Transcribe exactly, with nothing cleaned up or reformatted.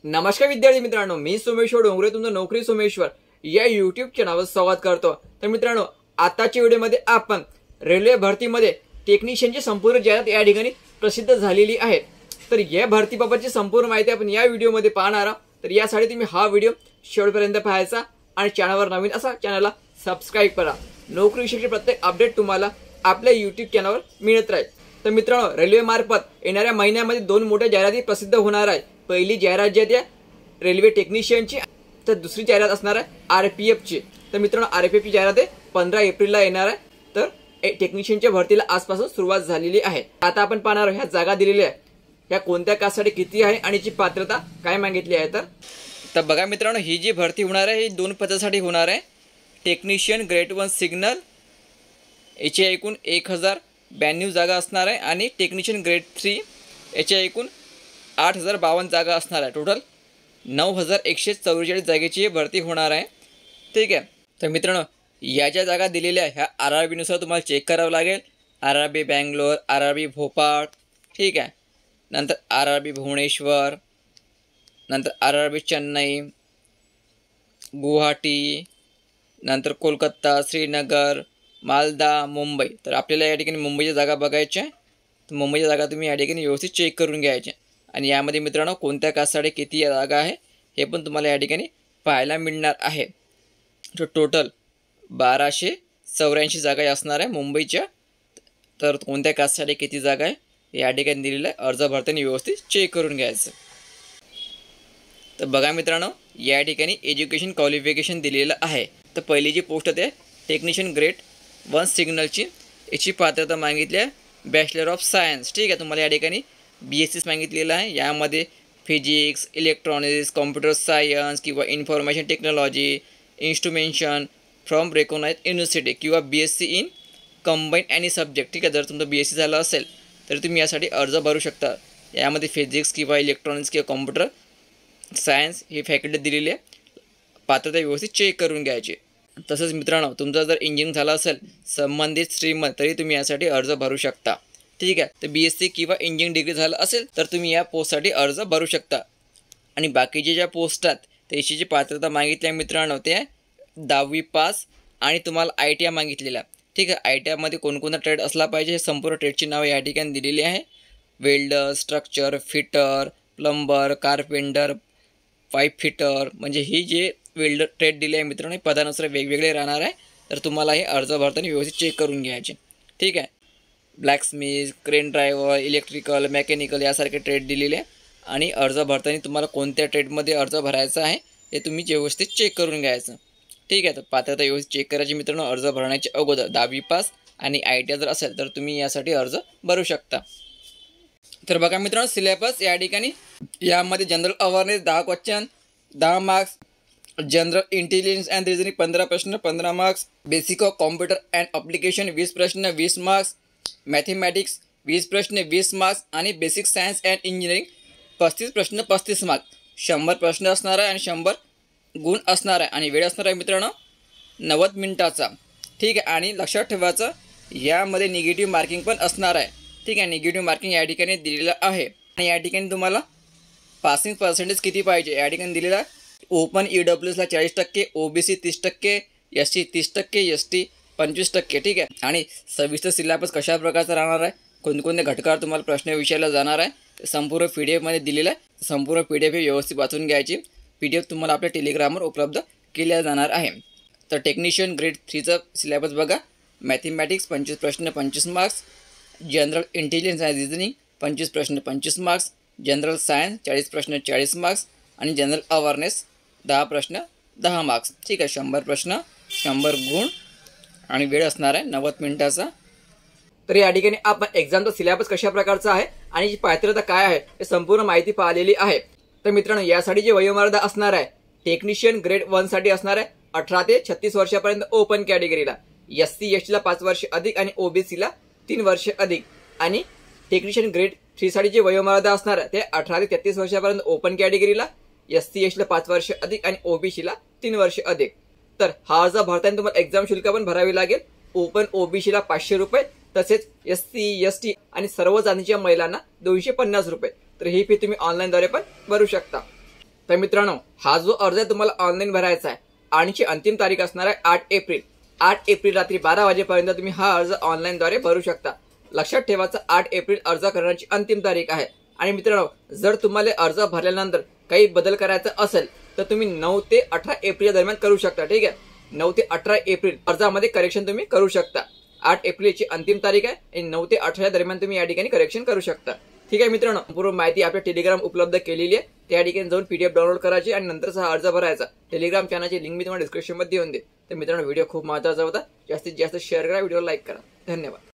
नमस्कार विद्यार्थी मित्रांनो, मी सोमेश्वर डोंगरे तुमचं नोकरी सोमेश्वर या यूट्यूब चॅनलवर स्वागत करतो। तर मित्रांनो, आताच्या व्हिडिओमध्ये आपण रेल्वे भरतीमध्ये टेक्निशियनची संपूर्ण जाहिरात या ठिकाणी प्रसिद्ध झालेली आहे। तर या भरतीबाबतची संपूर्ण माहिती आपण या व्हिडिओमध्ये पाहणार आहोत। तर यासाठी तुम्ही हा व्हिडिओ शेवटपर्यंत पाहायचा आणि चॅनलवर नवीन असा चॅनलला सबस्क्राइब करा। नोकरीविषयी प्रत्येक अपडेट तुम्हाला आपल्या यूट्यूब चॅनलवर मिळत राहील। तर मित्रांनो, रेल्वे मार्फत येणाऱ्या महिन्यामध्ये दोन मोठ्या जाहिराती प्रसिद्ध होणार आहेत। पहिली जाहिरात जी आहे रेल्वे टेक्निशियनची, तर दुसरी जाहिरात असणार आहे आरपीएफ ची। तर मित्रांनो, आरपीएफ ची जाहिरात आहे पंधरा एप्रिलला येणार आहे। तर टेक्निशियनच्या भरतीला आजपासून सुरुवात झालेली आहे। आता आपण पाहणार ह्या जागा दिलेल्या आहे, ह्या कोणत्या कास्टसाठी किती आहे आणि ची पात्रता काय मागितली आहे। तर तर बघा मित्रांनो, ही जी भरती होणार आहे ही दोन पदासाठी होणार आहे। टेक्निशियन ग्रेड वन सिग्नल याची एकूण एक हजार ब्याण्णव जागा असणार आहे आणि टेक्निशियन ग्रेड थ्री याच्या एकूण आठ हजार बावन्न जागा असणार आहे। टोटल नऊ हजार एकशे चौवेचाळीस जागेची भरती होणार आहे। ठीक आहे। तर मित्रांनो, या ज्या जागा दिलेल्या ह्या आर आर बीनुसार तुम्हाला चेक करावं लागेल। R R B Bangalore, R R B Bhopal, ठीक आहे, नंतर आर आर बी भुवनेश्वर, नंतर R R B Chennai, Guwahati, नंतर कोलकाता, श्रीनगर, मालदा, मुंबई। तर आपल्याला या ठिकाणी मुंबईच्या जागा बघायच्या, तर मुंबईच्या जागा तुम्ही या ठिकाणी व्यवस्थित चेक करून घ्यायच्या। आणि यामध्ये मित्रांनो, कोणत्या कास्टसाठी किती जागा आहे हे पण तुम्हाला या ठिकाणी पाहायला मिळणार आहे। तर टोटल बाराशे चौऱ्याऐंशी जागा असणार आहे मुंबईच्या। तर कोणत्या कास्टसाठी किती जागा आहे या ठिकाणी दिलेलं आहे, अर्ज भरताना व्यवस्थित चेक करून घ्यायचं। तर बघा मित्रांनो, या ठिकाणी एज्युकेशन क्वालिफिकेशन दिलेलं आहे। तर पहिली जी पोस्ट आहे टेक्निशियन ग्रेड वन सिग्नलची, याची पात्रता मागितली आहे बॅचलर ऑफ सायन्स। ठीक आहे, तुम्हाला या ठिकाणी बी एस सी मागितलेलं आहे। यामध्ये फिजिक्स, इलेक्ट्रॉनिक्स, कॉम्प्युटर सायन्स किंवा information technology, instrumentation from recognised university किंवा B S C in combine any subject. ठीक आहे, जर तुमचं बी एस सी झालं असेल तर तुम्ही यासाठी अर्ज भरू शकता। यामध्ये फिजिक्स किंवा इलेक्ट्रॉनिक्स किंवा कॉम्प्युटर सायन्स ही फॅकल्टी दिलेली आहे। पात्रता व्यवस्थित चेक करून घ्यायची। तसंच मित्रांनो, तुमचा जर इंजिनिअरिंग झालं असेल संबंधित स्ट्रीममध्ये तरी तुम्ही यासाठी अर्ज भरू शकता। ठीक आहे, तर बी एस सी किंवा इंजिनिअरिंग डिग्री झालं असेल तर तुम्ही या पोस्टसाठी अर्ज भरू शकता। आणि बाकीचे ज्या पोस्ट आहेत त्याची जी पात्रता मागितली आहे मित्रांनो, ते दहावी पास आणि तुम्हाला आय टी आय मागितलेला। ठीक आहे, आय टी आयमध्ये कोणकोणता ट्रेड असला पाहिजे हे संपूर्ण ट्रेडची नावं या ठिकाणी दिलेली आहे। Welder, structure, fitter, plumber, carpenter, pipe fitter, म्हणजे ही जे वेल्डर ट्रेड दिली आहे मित्रांनो, पदानुसार वेगवेगळे राहणार आहे। तर तुम्हाला हे अर्ज भरताना व्यवस्थित चेक करून घ्यायचे। ठीक आहे, blacksmith, crane driver, electrical, mechanical यासारखे ट्रेड दिलेले आहे। आणि अर्ज भरताना तुम्हाला कोणत्या ट्रेडमध्ये अर्ज भरायचा आहे हे तुम्ही व्यवस्थित चेक करून घ्यायचं। ठीक आहे, तर पात्रता व्यवस्थित चेक करायची मित्रांनो। अर्ज भरण्याच्या अगोदर दहावी पास आणि आय टी आय जर असेल तर तुम्ही यासाठी अर्ज भरू शकता। तर बघा मित्रांनो, सिलेबस या ठिकाणी यामध्ये जनरल अवेअरनेस दहा क्वेश्चन दहा marks, general intelligence and reasoning पंधरा प्रश्न पंधरा marks, basic of computer and application वीस प्रश्न वीस मार्क्स, मॅथमॅटिक्स वीस प्रश्न वीस मार्क्स आणि बेसिक सायन्स अँड इंजिनिअरिंग पस्तीस प्रश्न पस्तीस मार्क्स। शंभर प्रश्न असणार आहे आणि शंभर गुण असणार आहे आणि वेळ असणार आहे मित्रांनो नव्वद मिनिटाचा। ठीक आहे, आणि लक्षात ठेवायचं यामध्ये निगेटिव्ह मार्किंग पण असणार आहे। ठीक आहे, निगेटिव्ह मार्किंग या ठिकाणी दिलेलं आहे। आणि या ठिकाणी तुम्हाला पासिंग पर्सेंटेज किती पाहिजे या ठिकाणी दिलेलं आहे। ओपन ई डब्ल्यू एसला चाळीस टक्के, ओ बी सी तीस टक्के, एस सी तीस टक्के, एस टी पंचवीस टक्के। ठीक आहे, आणि सविस्तर सिलेबस कशा प्रकारचा राहणार आहे, कोणकोणत्या घटकावर तुम्हाला प्रश्न विचारला जाणार आहे संपूर्ण पी डी एफमध्ये दिलेलं आहे। संपूर्ण पी डी एफ व्यवस्थित वाचून घ्यायची। पी डी एफ तुम्हाला आपल्या टेलिग्रामवर उपलब्ध केल्या जाणार आहे। तर टेक्निशियन ग्रेड थ्रीचं सिलेबस बघा। मॅथमॅटिक्स पंचवीस प्रश्न पंचवीस marks, general intelligence and reasoning पंचवीस प्रश्न पंचवीस मार्क्स, जनरल सायन्स चाळीस प्रश्न चाळीस मार्क्स आणि जनरल अवेअरनेस दहा प्रश्न दहा मार्क्स। ठीक आहे, शंभर प्रश्न शंभर गुण आणि वेळ असणार आहे नव्वद मिनिटाचा। तर या ठिकाणी आपण एक्झामचा सिलेबस कशा प्रकारचा आहे आणि जी पात्रता काय आहे हे संपूर्ण माहिती पाहिलेली आहे। तर मित्रांनो, यासाठी जी वयोमर्यादा असणार आहे टेक्निशियन ग्रेड वन साठी असणार आहे अठरा ते छत्तीस वर्षापर्यंत ओपन कॅटेगरीला, एस सी एस टीला पाच वर्ष अधिक आणि ओबीसीला तीन वर्ष अधिक। आणि टेक्निशियन ग्रेड थ्री साठी जी वयोमर्यादा असणार आहे ते अठरा ते तेहतीस वर्षापर्यंत ओपन कॅटेगरीला, एस सी एस टीला पाच वर्ष अधिक आणि ओबीसीला तीन वर्ष अधिक। तर हा अर्ज भरताना तुम्हाला एक्झाम शुल्क पण भरावी लागेल। ओपन ओबीसीला पाचशे रुपये, तसेच एस सी एस टी आणि सर्व जातीच्या महिलांना दोनशे पन्नास रुपये। तर ही फी तुम्ही ऑनलाईनद्वारे पण भरू शकता। तर मित्रांनो, हा जो अर्ज आहे तुम्हाला ऑनलाईन भरायचा आहे आणि अंतिम तारीख असणार आहे आठ एप्रिल. आठ एप्रिल रात्री बारा वाजेपर्यंत तुम्ही हा अर्ज ऑनलाईनद्वारे भरू शकता. लक्षात ठेवायचं, आठ एप्रिल अर्ज करण्याची अंतिम तारीख आहे. आणि मित्रांनो, जर तुम्हाला अर्ज भरल्यानंतर काही बदल करायचा असेल तर तुम्ही नऊ ते अठरा एप्रिल दरम्यान करू शकता. ठीक आहे, नऊ ते अठरा एप्रिल अर्जामध्ये करेक्शन तुम्ही करू शकता. आठ एप्रिलची अंतिम तारीख आहे आणि नऊ ते अठरा दरम्यान तुम्ही या ठिकाणी करेक्शन करू शकता. ठीक आहे मित्रांनो, पूर्ण माहिती आपल्या टेलिग्राम उपलब्ध केलेली आहे. त्या ठिकाणी जाऊन पीडीएफ डाउनलोड करायची आणि नंतर हा अर्ज भरायचा. टेलिग्राम चॅनलची लिंक मी तुम्हाला डिस्क्रिप्शन मध्ये देऊन दे. तर मित्रांनो, व्हिडिओ खूप महत्त्वाचा होता. जास्तीत जास्त शेअर करा, व्हिडिओ लाईक करा. धन्यवाद.